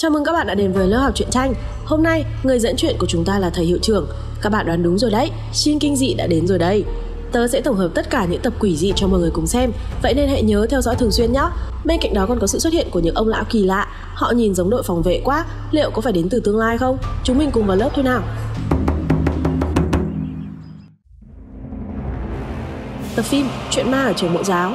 Chào mừng các bạn đã đến với lớp học truyện tranh. Hôm nay, người dẫn chuyện của chúng ta là thầy hiệu trưởng. Các bạn đoán đúng rồi đấy, Shin kinh dị đã đến rồi đây. Tớ sẽ tổng hợp tất cả những tập quỷ dị cho mọi người cùng xem, vậy nên hãy nhớ theo dõi thường xuyên nhé. Bên cạnh đó còn có sự xuất hiện của những ông lão kỳ lạ. Họ nhìn giống đội phòng vệ quá, liệu có phải đến từ tương lai không? Chúng mình cùng vào lớp thôi nào. Tập phim Chuyện ma ở trường mẫu giáo.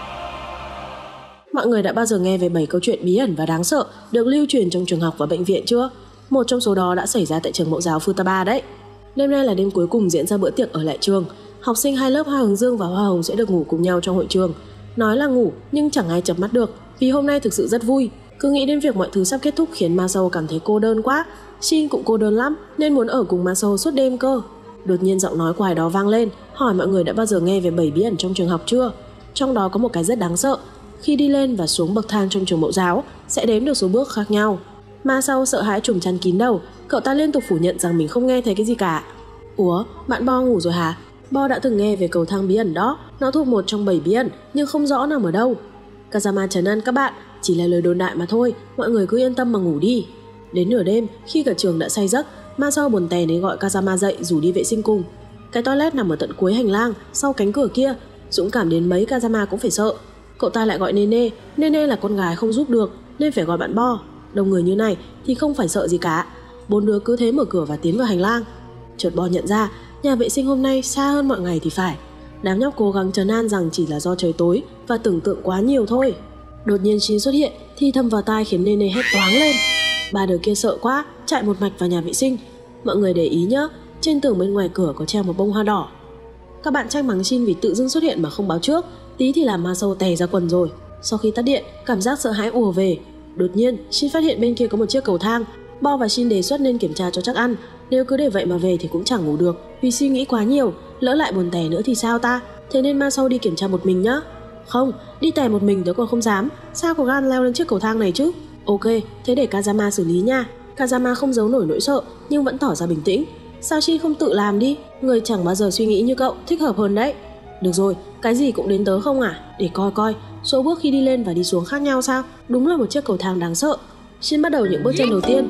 Mọi người đã bao giờ nghe về 7 câu chuyện bí ẩn và đáng sợ được lưu truyền trong trường học và bệnh viện chưa? Một trong số đó đã xảy ra tại trường mẫu giáo Futaba đấy. Đêm nay là đêm cuối cùng diễn ra bữa tiệc ở lại trường. Học sinh hai lớp Hoa Hướng Dương và Hoa Hồng sẽ được ngủ cùng nhau trong hội trường. Nói là ngủ nhưng chẳng ai chợp mắt được, vì hôm nay thực sự rất vui. Cứ nghĩ đến việc mọi thứ sắp kết thúc khiến Masao cảm thấy cô đơn quá. Shin cũng cô đơn lắm nên muốn ở cùng Masao suốt đêm cơ. Đột nhiên giọng nói của ai đó vang lên, hỏi mọi người đã bao giờ nghe về 7 bí ẩn trong trường học chưa? Trong đó có một cái rất đáng sợ. Khi đi lên và xuống bậc thang trong trường mẫu giáo sẽ đếm được số bước khác nhau. Masao sợ hãi trùm chăn kín đầu. Cậu ta liên tục phủ nhận rằng mình không nghe thấy cái gì cả. Ủa, bạn Bo ngủ rồi hả? Bo đã từng nghe về cầu thang bí ẩn đó. Nó thuộc một trong 7 bí ẩn nhưng không rõ nằm ở đâu. Kazama trấn an các bạn, chỉ là lời đồn đại mà thôi, mọi người cứ yên tâm mà ngủ đi. Đến nửa đêm, khi cả trường đã say giấc, Masao buồn tẻ đến gọi Kazama dậy rủ đi vệ sinh cùng. Cái toilet nằm ở tận cuối hành lang, sau cánh cửa kia. Dũng cảm đến mấy Kazama cũng phải sợ. Cậu ta lại gọi Nene. Nene là con gái không giúp được nên phải gọi bạn Bo. Đông người như này thì không phải sợ gì cả. Bốn đứa cứ thế mở cửa và tiến vào hành lang. Chợt Bo nhận ra nhà vệ sinh hôm nay xa hơn mọi ngày thì phải. Đám nhóc cố gắng trấn an rằng chỉ là do trời tối và tưởng tượng quá nhiều thôi. Đột nhiên Shin xuất hiện thì thầm vào tai khiến Nene hét toáng lên. Ba đứa kia sợ quá, chạy một mạch vào nhà vệ sinh. Mọi người để ý nhé, trên tường bên ngoài cửa có treo một bông hoa đỏ. Các bạn trách mắng Shin vì tự dưng xuất hiện mà không báo trước, tí thì làm Masao tè ra quần rồi. Sau khi tắt điện, cảm giác sợ hãi ùa về. Đột nhiên, Shin phát hiện bên kia có một chiếc cầu thang. Bo và Shin đề xuất nên kiểm tra cho chắc ăn. Nếu cứ để vậy mà về thì cũng chẳng ngủ được, vì suy nghĩ quá nhiều, lỡ lại buồn tè nữa thì sao ta? Thế nên Masao đi kiểm tra một mình nhá. Không, đi tè một mình tớ còn không dám. Sao có gan leo lên chiếc cầu thang này chứ? Ok, thế để Kazama xử lý nha. Kazama không giấu nổi nỗi sợ nhưng vẫn tỏ ra bình tĩnh. Sao Shin không tự làm đi? Người chẳng bao giờ suy nghĩ như cậu, thích hợp hơn đấy. Được rồi, cái gì cũng đến tớ không à? Để coi, số bước khi đi lên và đi xuống khác nhau sao? Đúng là một chiếc cầu thang đáng sợ. Shin bắt đầu những bước chân đầu tiên.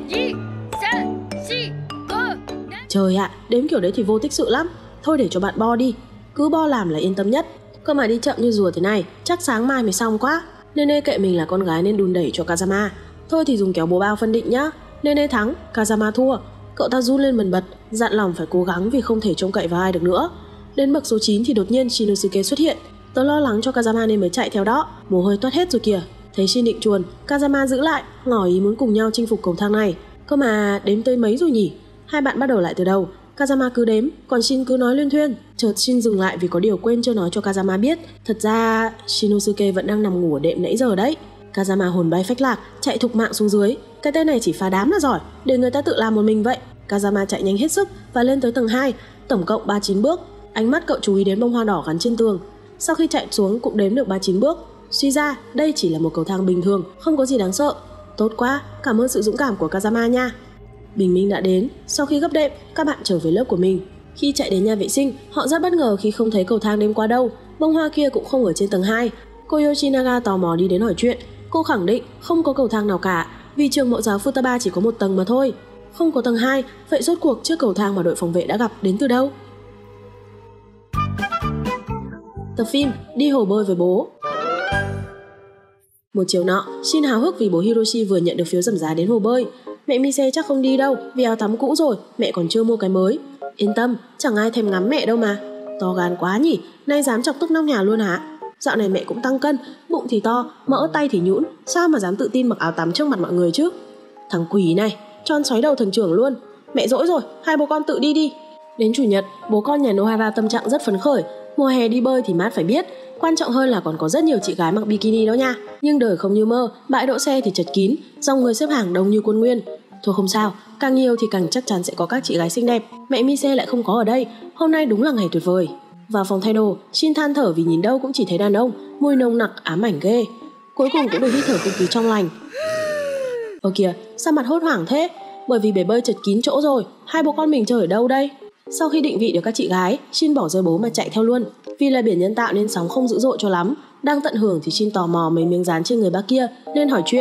Trời ạ, đếm kiểu đấy thì vô tích sự lắm. Thôi để cho bạn Bo đi, cứ Bo làm là yên tâm nhất. Cơ mà đi chậm như rùa thế này, chắc sáng mai mới xong quá. Nene kệ mình là con gái nên đùn đẩy cho Kazama. Thôi thì dùng kéo búa bao phân định nhá. Nene thắng, Kazama thua. Cậu ta run lên bần bật, dặn lòng phải cố gắng vì không thể trông cậy vào ai được nữa. Đến bậc số 9 thì đột nhiên Shinosuke xuất hiện. Tớ lo lắng cho Kazama nên mới chạy theo đó. Mồ hôi toát hết rồi kìa. Thấy Shin định chuồn, Kazama giữ lại, ngỏ ý muốn cùng nhau chinh phục cầu thang này. Cơ mà đếm tới mấy rồi nhỉ? Hai bạn bắt đầu lại từ đầu. Kazama cứ đếm, còn Shin cứ nói luyên thuyên. Chợt Shin dừng lại vì có điều quên chưa nói cho Kazama biết. Thật ra Shinosuke vẫn đang nằm ngủ ở đệm nãy giờ đấy. Kazama hồn bay phách lạc, chạy thục mạng xuống dưới. Cái tên này chỉ phá đám là giỏi, để người ta tự làm một mình vậy. Kazama chạy nhanh hết sức và lên tới tầng 2, tổng cộng 39 bước. Ánh mắt cậu chú ý đến bông hoa đỏ gắn trên tường. Sau khi chạy xuống cũng đếm được 39 bước. Suy ra đây chỉ là một cầu thang bình thường, không có gì đáng sợ. Tốt quá, cảm ơn sự dũng cảm của Kazama nha. Bình minh đã đến. Sau khi gấp đệm, các bạn trở về lớp của mình. Khi chạy đến nhà vệ sinh, họ rất bất ngờ khi không thấy cầu thang đêm qua đâu. Bông hoa kia cũng không ở trên tầng 2. Cô Yoshinaga tò mò đi đến hỏi chuyện. Cô khẳng định không có cầu thang nào cả, vì trường mẫu giáo Futaba chỉ có một tầng mà thôi. Không có tầng 2, vậy rốt cuộc chiếc cầu thang mà đội phòng vệ đã gặp đến từ đâu? Tập phim Đi hồ bơi với bố. Một chiều nọ, Shin háo hức vì bố Hiroshi vừa nhận được phiếu giảm giá đến hồ bơi. Mẹ Mise chắc không đi đâu, vì áo tắm cũ rồi, mẹ còn chưa mua cái mới. Yên tâm, chẳng ai thèm ngắm mẹ đâu mà. To gan quá nhỉ, nay dám chọc tức nóc nhà luôn hả? Dạo này mẹ cũng tăng cân, bụng thì to, mỡ tay thì nhũn, sao mà dám tự tin mặc áo tắm trước mặt mọi người chứ? Thằng quỷ này, tròn xoáy đầu thần trưởng luôn. Mẹ dỗi rồi, hai bố con tự đi đi. Đến chủ nhật, bố con nhà Nohara tâm trạng rất phấn khởi. Mùa hè đi bơi thì mát phải biết, quan trọng hơn là còn có rất nhiều chị gái mặc bikini đó nha. Nhưng đời không như mơ, bãi đỗ xe thì chật kín, dòng người xếp hàng đông như quân nguyên. Thôi không sao, càng nhiều thì càng chắc chắn sẽ có các chị gái xinh đẹp. Mẹ Mise lại không có ở đây, hôm nay đúng là ngày tuyệt vời. Vào phòng thay đồ, Shin than thở vì nhìn đâu cũng chỉ thấy đàn ông, mùi nồng nặc ám ảnh ghê. Cuối cùng cũng được hít thở không khí trong lành. Ơ kìa, sao mặt hốt hoảng thế? Bởi vì bể bơi chật kín chỗ rồi, hai bố con mình chơi ở đâu đây? Sau khi định vị được các chị gái, Shin bỏ rơi bố mà chạy theo luôn. Vì là biển nhân tạo nên sóng không dữ dội cho lắm. Đang tận hưởng thì Shin tò mò mấy miếng dán trên người bác kia nên hỏi chuyện.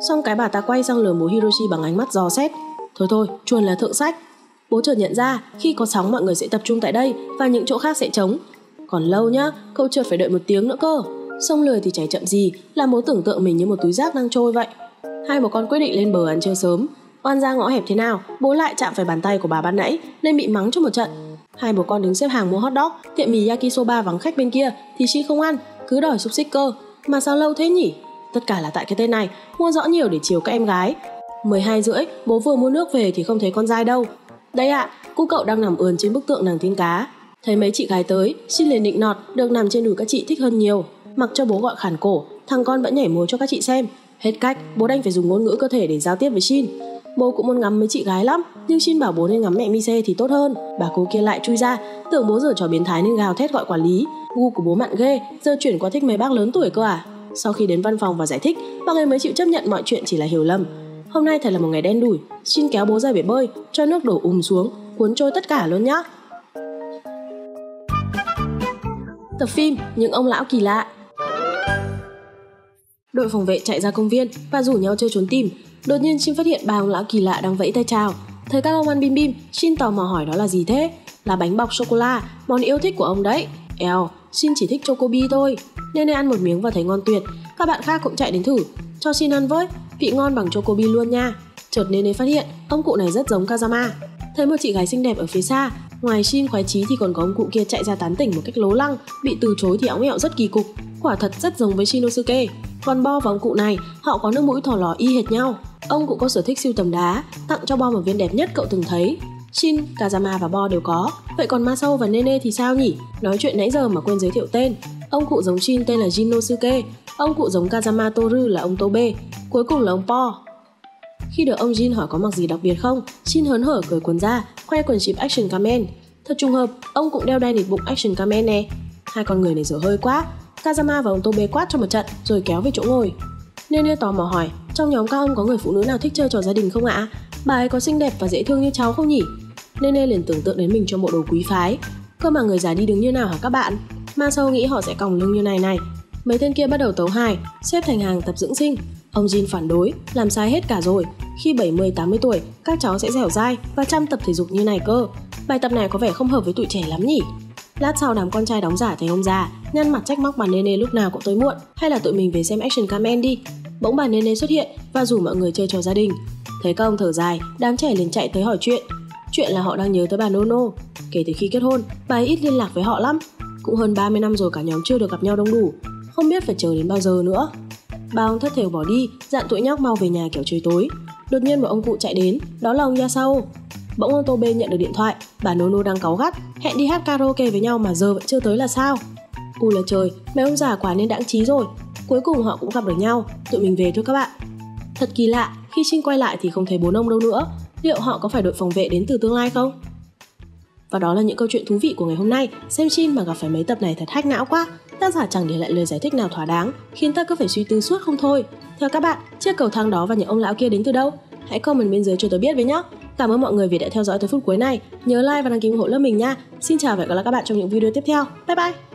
Xong cái bà ta quay sang lườm bố Hiroshi bằng ánh mắt dò xét. Thôi, chuồn là thượng sách. Bố chợt nhận ra khi có sóng mọi người sẽ tập trung tại đây và những chỗ khác sẽ trống. Còn lâu nhá, cậu chợt phải đợi 1 tiếng nữa cơ. Sông lười thì chảy chậm gì, làm bố tưởng tượng mình như một túi rác đang trôi vậy. Hai bố con quyết định lên bờ ăn trưa sớm. Oan ra ngõ hẹp thế nào, bố lại chạm phải bàn tay của bà ban nãy nên bị mắng cho một trận. Hai bố con đứng xếp hàng mua hot dog, tiệm mì yakisoba vắng khách bên kia thì Shin không ăn, cứ đòi xúc xích cơ. Mà sao lâu thế nhỉ? Tất cả là tại cái tên này mua rõ nhiều để chiều các em gái. 12:30 bố vừa mua nước về thì không thấy con dai đâu. Đấy ạ, cu cậu đang nằm ườn trên bức tượng nàng tiên cá. Thấy mấy chị gái tới, Shin liền định nọt được nằm trên đùi các chị thích hơn nhiều. Mặc cho bố gọi khản cổ, thằng con vẫn nhảy múa cho các chị xem. Hết cách, bố đành phải dùng ngôn ngữ cơ thể để giao tiếp với Shin. Bố cũng muốn ngắm mấy chị gái lắm, nhưng Shin bảo bố nên ngắm mẹ Mise thì tốt hơn. Bà cô kia lại chui ra, tưởng bố giở trò biến thái nên gào thét gọi quản lý. Gu của bố mặn ghê, giờ chuyển qua thích mấy bác lớn tuổi cơ à. Sau khi đến văn phòng và giải thích, bác ấy mới chịu chấp nhận mọi chuyện chỉ là hiểu lầm. Hôm nay thật là một ngày đen đủi. Shin kéo bố ra bể bơi, cho nước đổ xuống, cuốn trôi tất cả luôn nhá. Tập phim Những ông lão kỳ lạ. Đội phòng vệ chạy ra công viên và rủ nhau chơi trốn tìm. Đột nhiên Shin phát hiện 3 ông lão kỳ lạ đang vẫy tay chào. Thấy các ông ăn bim bim, Shin tò mò hỏi đó là gì thế. Là bánh bọc sô-cô-la, món yêu thích của ông đấy. Shin chỉ thích chocobi thôi. Nên ăn một miếng và thấy ngon tuyệt. Các bạn khác cũng chạy đến thử. Cho Shin ăn với, vị ngon bằng chocobi luôn nha. Chợt Nene phát hiện ông cụ này rất giống Kazama. Thấy một chị gái xinh đẹp ở phía xa, ngoài Shin khoái chí thì còn có ông cụ kia chạy ra tán tỉnh một cách lố lăng, bị từ chối thì óng ẹo rất kỳ cục. Quả thật rất giống với Shinosuke. Còn Bo và ông cụ này, họ có nước mũi thỏ lò y hệt nhau. Ông cũng có sở thích sưu tầm đá, tặng cho Bo một viên đẹp nhất cậu từng thấy. Shin, Kazama và Bo đều có. Vậy còn Masao và Nene thì sao nhỉ? Nói chuyện nãy giờ mà quên giới thiệu tên. Ông cụ giống Shin tên là Jinosuke, ông cụ giống Kazama Toru là ông Tobe, cuối cùng là ông Po. Khi được ông Jin hỏi có mặc gì đặc biệt không, Shin hớn hở cởi quần ra, khoe quần jeep Action Kamen. Thật trùng hợp, ông cũng đeo đai nịt bụng Action Kamen nè. Hai con người này dở hơi quá. Kazama và ông Tobe quát cho một trận rồi kéo về chỗ ngồi. Nene tò mò hỏi, trong nhóm các ông có người phụ nữ nào thích chơi trò gia đình không ạ? Bà ấy có xinh đẹp và dễ thương như cháu không nhỉ? Nene liền tưởng tượng đến mình trong bộ đồ quý phái. Cơ mà người già đi đứng như nào hả các bạn? Masao nghĩ họ sẽ còng lưng như này. Mấy tên kia bắt đầu tấu hài, xếp thành hàng tập dưỡng sinh. Ông Jin phản đối, làm sai hết cả rồi. Khi 70-80 tuổi, các cháu sẽ dẻo dai và chăm tập thể dục như này cơ. Bài tập này có vẻ không hợp với tụi trẻ lắm nhỉ? Lát sau đám con trai đóng giả thành ông già, nhăn mặt trách móc bà Nene lúc nào cũng tới muộn. Hay là tụi mình về xem Action Kamen đi. Bỗng bà Nene xuất hiện và rủ mọi người chơi trò gia đình. Thấy các ông thở dài, đám trẻ liền chạy tới hỏi chuyện. Chuyện là họ đang nhớ tới bà Nono. Kể từ khi kết hôn, bà ấy ít liên lạc với họ lắm. Cũng hơn 30 năm rồi cả nhóm chưa được gặp nhau đông đủ. Không biết phải chờ đến bao giờ nữa. Ba ông thất thểu bỏ đi, dặn tụi nhóc mau về nhà kiểu trời tối. Đột nhiên một ông cụ chạy đến, đó là ông Yasao. Bỗng ông Tobe nhận được điện thoại, bà Nono đang cáu gắt, hẹn đi hát karaoke với nhau mà giờ vẫn chưa tới là sao? Là trời, mấy ông già quả nên đãng trí rồi. Cuối cùng họ cũng gặp được nhau, tụi mình về thôi các bạn. Thật kỳ lạ, khi Shin quay lại thì không thấy 4 ông đâu nữa. Liệu họ có phải đội phòng vệ đến từ tương lai không? Và đó là những câu chuyện thú vị của ngày hôm nay. Xem Shin mà gặp phải mấy tập này thật hack não quá. Tác giả chẳng để lại lời giải thích nào thỏa đáng, khiến ta cứ phải suy tư suốt không thôi. Theo các bạn, chiếc cầu thang đó và những ông lão kia đến từ đâu? Hãy comment bên dưới cho tôi biết với nhé. Cảm ơn mọi người vì đã theo dõi tới phút cuối này. Nhớ like và đăng ký ủng hộ lớp mình nha. Xin chào và hẹn gặp lại các bạn trong những video tiếp theo. Bye bye.